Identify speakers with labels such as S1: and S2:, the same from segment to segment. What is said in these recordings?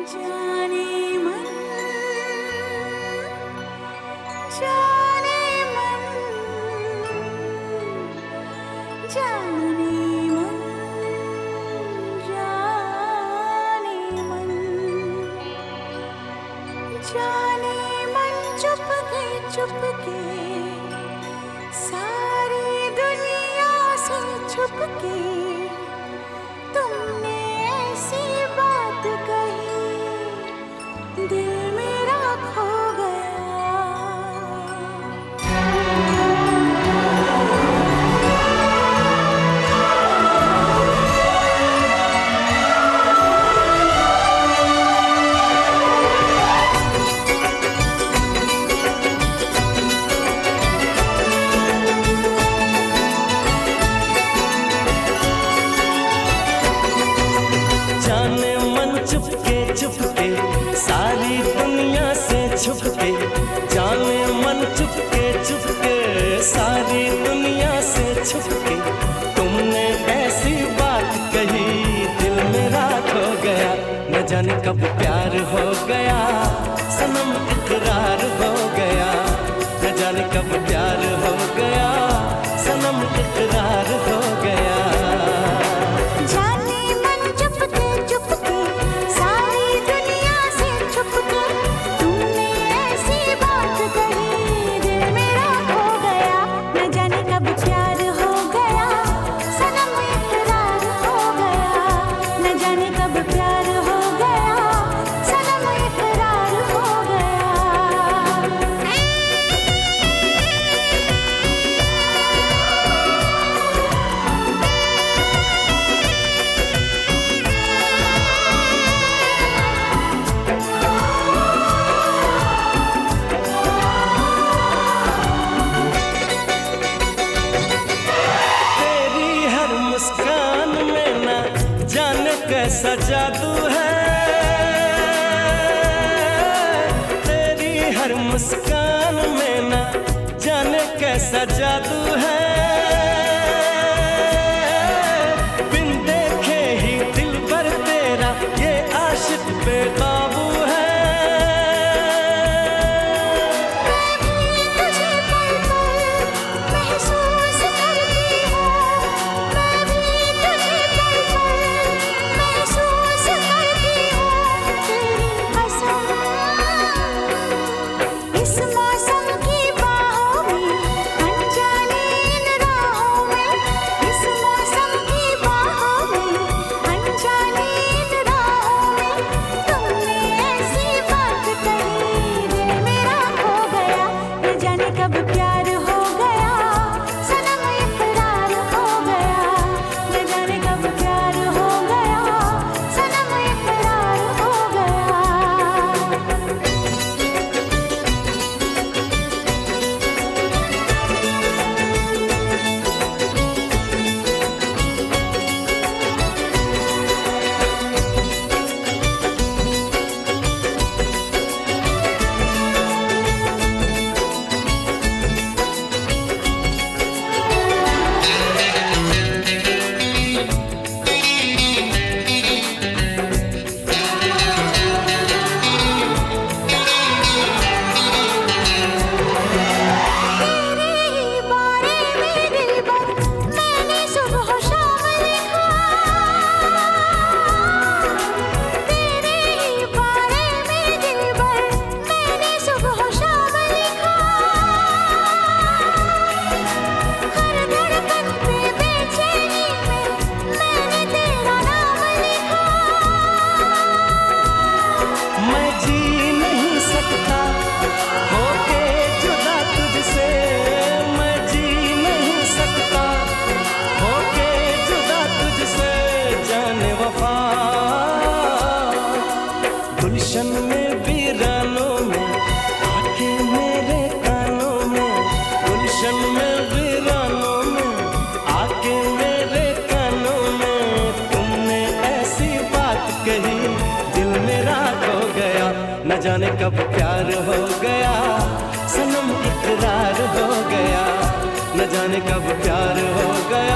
S1: जाने मन, जाने मन, जाने मन, जाने मन, जाने मन, चुपके सारी दुनिया से छुपके तुमने ऐसी बात कही, दिल मेरा खो
S2: चुपके सारी दुनिया से छुपके, जाने मन चुपके चुपके सारी दुनिया से छुपके तुमने ऐसी बात कही, दिल मेरा खो गया। न जाने कब प्यार हो गया, सनम इकरार हो गया। न जाने कब प्यार हो गया, सनम इकरार हो गया। कैसा जादू है तेरी हर मुस्कान में, ना जाने कैसा जादू है। बिन देखे ही दिल पर तेरा ये आशिक बेकाबू है। गुलशन में वीरानों में आके मेरे कानों में, गुलशन में वीरानों में आके मेरे कानों में तुमने ऐसी बात कही, दिल मेरा खो गया। न जाने कब प्यार हो गया, सनम इकरार हो गया। न जाने कब प्यार हो गया,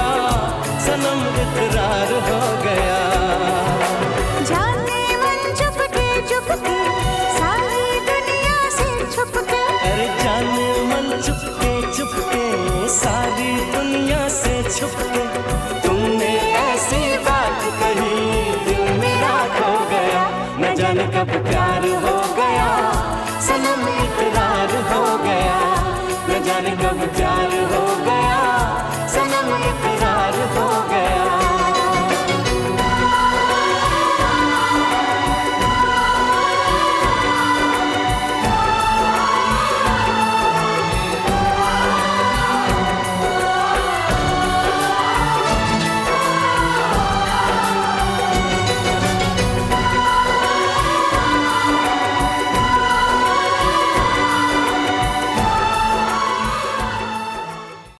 S2: सनम इकरार हो गया।
S1: जाने मन चुपके
S2: जाने कब प्यार